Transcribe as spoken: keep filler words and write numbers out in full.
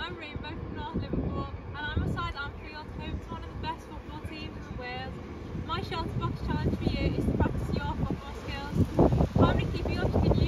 I'm Rainbow from North Liverpool and I'm a side Anfield, home to one of the best football teams in the world. My shelter box challenge for you is to practice your football skills. How many keeper yours can you